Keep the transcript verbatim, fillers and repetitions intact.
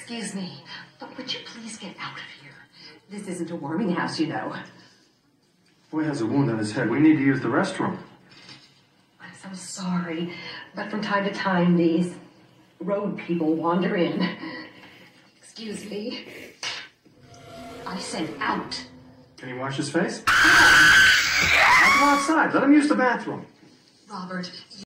Excuse me, but would you please get out of here? This isn't a warming house, you know. Boy has a wound on his head. We need to use the restroom. I'm so sorry, but from time to time, these road people wander in. Excuse me. I said out. Can he wash his face? I'll go outside. Let him use the bathroom. Robert,